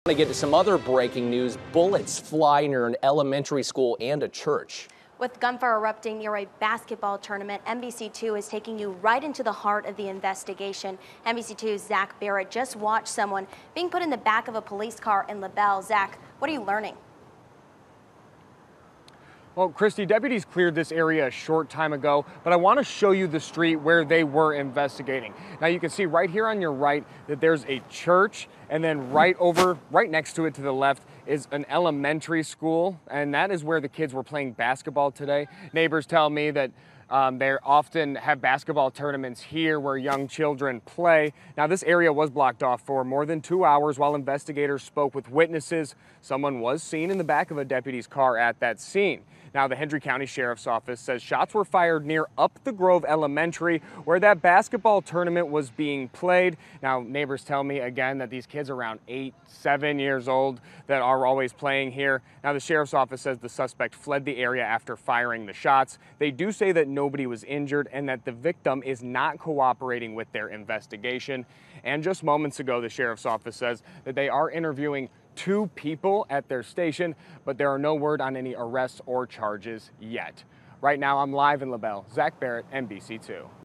To get to some other breaking news, bullets fly near an elementary school and a church. With gunfire erupting near a basketball tournament, NBC2 is taking you right into the heart of the investigation. NBC2's Zach Barrett just watched someone being put in the back of a police car in LaBelle. Zach, what are you learning? Well, Christy, deputies cleared this area a short time ago, but I want to show you the street where they were investigating. Now you can see right here on your right that there's a church, and then right next to it to the left is an elementary school, and that is where the kids were playing basketball today. Neighbors tell me that they often have basketball tournaments here where young children play. Now, this area was blocked off for more than 2 hours while investigators spoke with witnesses. Someone was seen in the back of a deputy's car at that scene. Now, the Hendry County Sheriff's Office says shots were fired near Upthegrove Elementary, where that basketball tournament was being played. Now, neighbors tell me again that these kids are around 8, 7 years old that are always playing here. Now, the Sheriff's Office says the suspect fled the area after firing the shots. They do say that nobody was injured and that the victim is not cooperating with their investigation. And just moments ago, the Sheriff's Office says that they are interviewing 2 people at their station, but there are no word on any arrests or charges yet. Right now, I'm live in LaBelle. Zach Barrett, NBC2.